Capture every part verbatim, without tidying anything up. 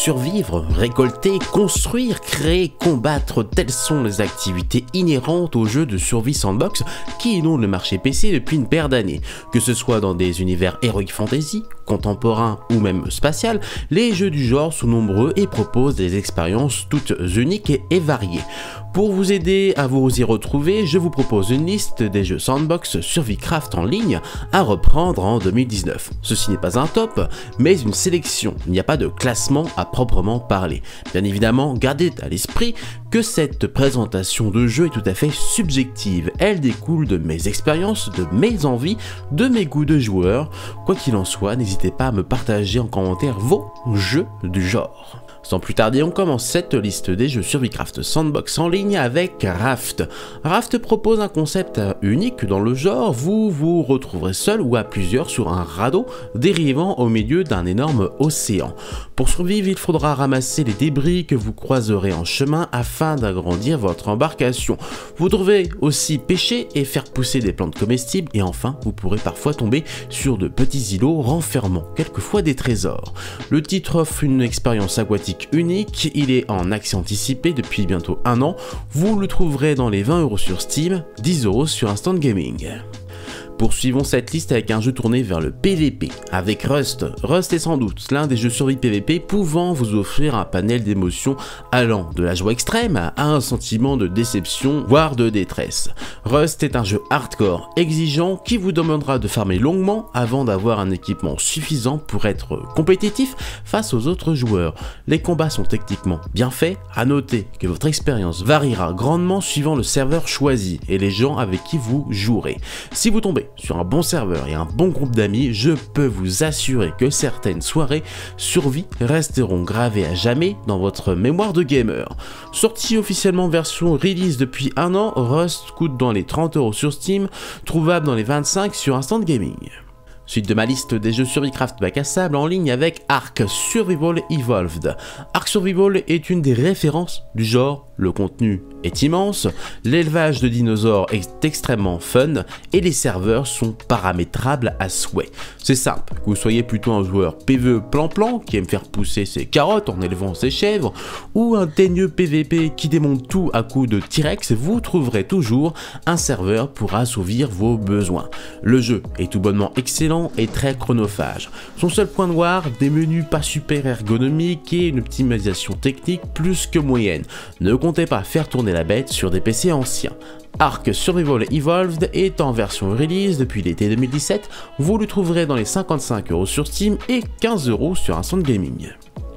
survivre, récolter, construire, créer, combattre, telles sont les activités inhérentes aux jeux de survie sandbox qui inondent le marché P C depuis une paire d'années. Que ce soit dans des univers heroic fantasy, contemporains ou même spatial, les jeux du genre sont nombreux et proposent des expériences toutes uniques et variées. Pour vous aider à vous y retrouver, je vous propose une liste des jeux sandbox Survicraft en ligne à reprendre en deux mille dix-neuf. Ceci n'est pas un top, mais une sélection. Il n'y a pas de classement à proprement parler. Bien évidemment, gardez à l'esprit que cette présentation de jeu est tout à fait subjective. Elle découle de mes expériences, de mes envies, de mes goûts de joueur. Quoi qu'il en soit, n'hésitez pas à me partager en commentaire vos jeux du genre. Sans plus tarder, on commence cette liste des jeux Survicraft Sandbox en ligne avec Raft. Raft propose un concept unique dans le genre, vous vous retrouverez seul ou à plusieurs sur un radeau dérivant au milieu d'un énorme océan. Pour survivre, il faudra ramasser les débris que vous croiserez en chemin afin d'agrandir votre embarcation. Vous devrez aussi pêcher et faire pousser des plantes comestibles et enfin, vous pourrez parfois tomber sur de petits îlots renfermant quelquefois des trésors. Le titre offre une expérience aquatique unique, il est en accès anticipé depuis bientôt un an, vous le trouverez dans les vingt euros sur Steam, dix euros sur Instant Gaming. Poursuivons cette liste avec un jeu tourné vers le P V P, avec Rust. Rust est sans doute l'un des jeux survie P V P pouvant vous offrir un panel d'émotions allant de la joie extrême à un sentiment de déception, voire de détresse. Rust est un jeu hardcore, exigeant, qui vous demandera de farmer longuement avant d'avoir un équipement suffisant pour être compétitif face aux autres joueurs. Les combats sont techniquement bien faits, à noter que votre expérience variera grandement suivant le serveur choisi et les gens avec qui vous jouerez. Si vous tombez sur un bon serveur et un bon groupe d'amis, je peux vous assurer que certaines soirées survie resteront gravées à jamais dans votre mémoire de gamer. Sorti officiellement version release depuis un an, Rust coûte dans les trente euros sur Steam, trouvable dans les vingt-cinq sur Instant Gaming. Suite de ma liste des jeux Survicraft bac à sable en ligne avec Ark Survival Evolved. Ark Survival est une des références du genre, le contenu est immense, l'élevage de dinosaures est extrêmement fun et les serveurs sont paramétrables à souhait. C'est simple, que vous soyez plutôt un joueur P V E plan-plan qui aime faire pousser ses carottes en élevant ses chèvres ou un teigneux P V P qui démonte tout à coups de T-Rex, vous trouverez toujours un serveur pour assouvir vos besoins. Le jeu est tout bonnement excellent et très chronophage. Son seul point noir, des menus pas super ergonomiques et une optimisation technique plus que moyenne. Ne comptez pas faire tourner la bête sur des P C anciens. Ark Survival Evolved est en version release depuis l'été deux mille dix-sept, vous le trouverez dans les cinquante-cinq euros sur Steam et quinze euros sur Instant Gaming.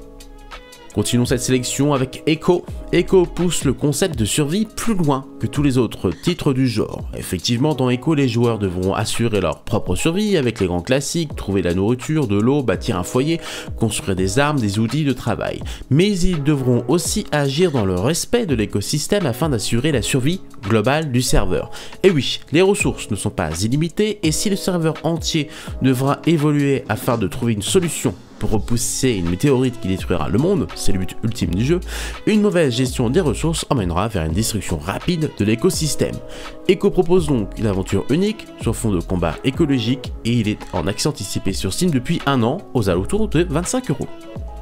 Continuons cette sélection avec Echo. Echo pousse le concept de survie plus loin que tous les autres titres du genre. Effectivement, dans Echo, les joueurs devront assurer leur propre survie avec les grands classiques, trouver de la nourriture, de l'eau, bâtir un foyer, construire des armes, des outils de travail. Mais ils devront aussi agir dans le respect de l'écosystème afin d'assurer la survie globale du serveur. Et oui, les ressources ne sont pas illimitées et si le serveur entier devra évoluer afin de trouver une solution pour repousser une météorite qui détruira le monde, c'est le but ultime du jeu, une mauvaise gestion des ressources emmènera vers une destruction rapide de l'écosystème. Echo propose donc une aventure unique sur fond de combat écologique et il est en accès anticipé sur Steam depuis un an aux alentours de vingt-cinq euros.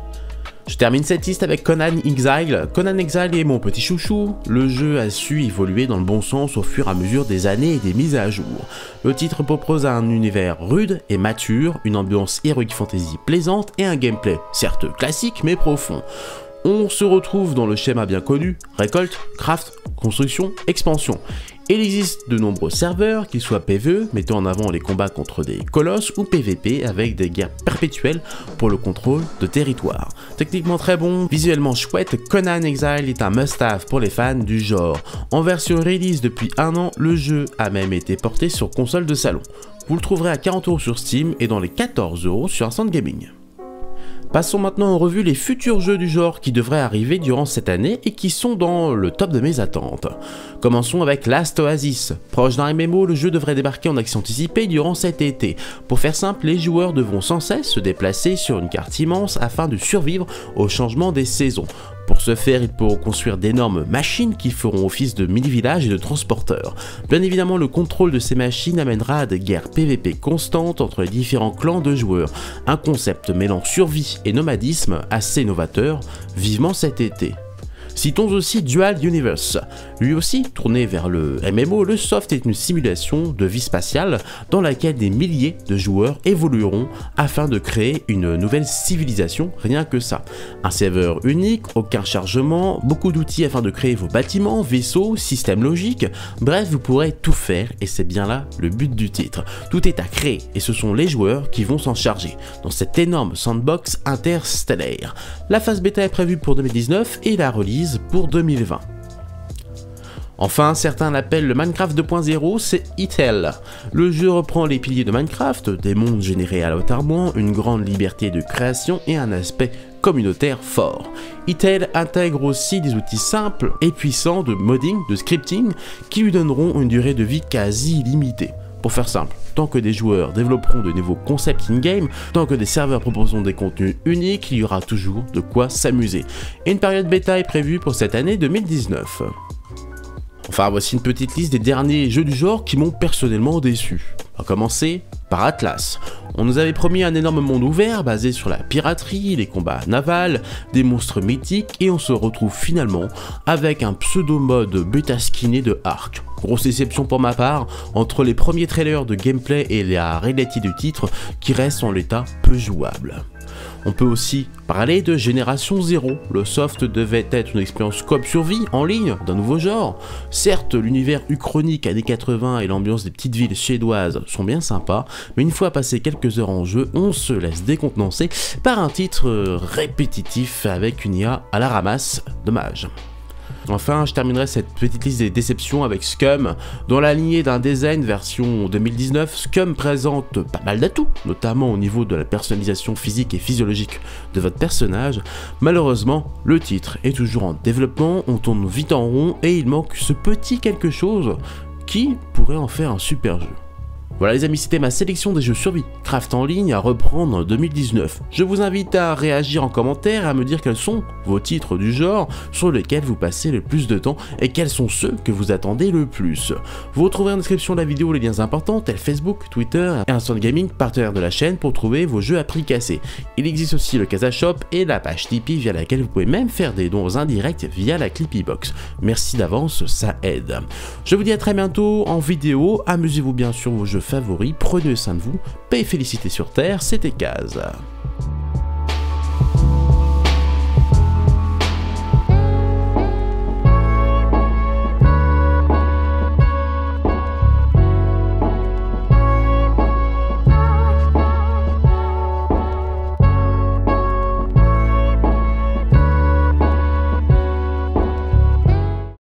Je termine cette liste avec Conan Exile. Conan Exile est mon petit chouchou. Le jeu a su évoluer dans le bon sens au fur et à mesure des années et des mises à jour. Le titre propose un univers rude et mature, une ambiance heroic fantasy plaisante et un gameplay certes classique mais profond. On se retrouve dans le schéma bien connu, récolte, craft, construction, expansion. Il existe de nombreux serveurs, qu'ils soient P V E, mettant en avant les combats contre des colosses, ou P V P avec des guerres perpétuelles pour le contrôle de territoire. Techniquement très bon, visuellement chouette, Conan Exile est un must-have pour les fans du genre. En version release depuis un an, le jeu a même été porté sur console de salon. Vous le trouverez à quarante euros sur Steam et dans les quatorze euros sur Instant Gaming. Passons maintenant en revue les futurs jeux du genre qui devraient arriver durant cette année et qui sont dans le top de mes attentes. Commençons avec Last Oasis. Proche d'un M M O, le jeu devrait débarquer en accès anticipé durant cet été. Pour faire simple, les joueurs devront sans cesse se déplacer sur une carte immense afin de survivre au changement des saisons. Pour ce faire, ils pourront construire d'énormes machines qui feront office de mini-villages et de transporteurs. Bien évidemment, le contrôle de ces machines amènera à des guerres P V P constantes entre les différents clans de joueurs, un concept mêlant survie et nomadisme assez novateur, vivement cet été. Citons aussi Dual Universe. Lui aussi, tourné vers le M M O, le soft est une simulation de vie spatiale dans laquelle des milliers de joueurs évolueront afin de créer une nouvelle civilisation, rien que ça. Un serveur unique, aucun chargement, beaucoup d'outils afin de créer vos bâtiments, vaisseaux, systèmes logiques, bref, vous pourrez tout faire et c'est bien là le but du titre. Tout est à créer et ce sont les joueurs qui vont s'en charger dans cette énorme sandbox interstellaire. La phase bêta est prévue pour deux mille dix-neuf et la release pour deux mille vingt. Enfin, certains l'appellent le Minecraft deux point zéro, c'est Hytale. Le jeu reprend les piliers de Minecraft, des mondes générés aléatoirement, une grande liberté de création et un aspect communautaire fort. Hytale intègre aussi des outils simples et puissants de modding, de scripting, qui lui donneront une durée de vie quasi illimitée. Pour faire simple, tant que des joueurs développeront de nouveaux concepts in-game, tant que des serveurs proposeront des contenus uniques, il y aura toujours de quoi s'amuser. Et une période bêta est prévue pour cette année deux mille dix-neuf. Enfin, voici une petite liste des derniers jeux du genre qui m'ont personnellement déçu. On va commencer par Atlas. On nous avait promis un énorme monde ouvert basé sur la piraterie, les combats navals, des monstres mythiques et on se retrouve finalement avec un pseudo-mode bêta skinné de Ark. Grosse déception pour ma part, entre les premiers trailers de gameplay et la réalité du titre qui reste en l'état peu jouable. On peut aussi parler de Génération zéro. Le soft devait être une expérience coop survie en ligne d'un nouveau genre. Certes, l'univers uchronique années quatre-vingts et l'ambiance des petites villes suédoises sont bien sympas, mais une fois passé quelques heures en jeu, on se laisse décontenancer par un titre répétitif avec une I A à la ramasse. Dommage. Enfin, je terminerai cette petite liste des déceptions avec Scum. Dans la lignée d'un design version deux mille dix-neuf, Scum présente pas mal d'atouts, notamment au niveau de la personnalisation physique et physiologique de votre personnage. Malheureusement, le titre est toujours en développement, on tourne vite en rond et il manque ce petit quelque chose qui pourrait en faire un super jeu. Voilà les amis, c'était ma sélection des jeux survie craft en ligne à reprendre en deux mille dix-neuf. Je vous invite à réagir en commentaire et à me dire quels sont vos titres du genre sur lesquels vous passez le plus de temps et quels sont ceux que vous attendez le plus. Vous retrouverez en description de la vidéo les liens importants tels Facebook, Twitter et Instant Gaming, partenaire de la chaîne, pour trouver vos jeux à prix cassé. Il existe aussi le Casa Shop et la page Tipeee via laquelle vous pouvez même faire des dons indirects via la Clippy Box. Merci d'avance, ça aide. Je vous dis à très bientôt en vidéo, amusez-vous bien sur vos jeux favoris, prenez soin de vous, paix et félicité sur Terre, c'était Kaz.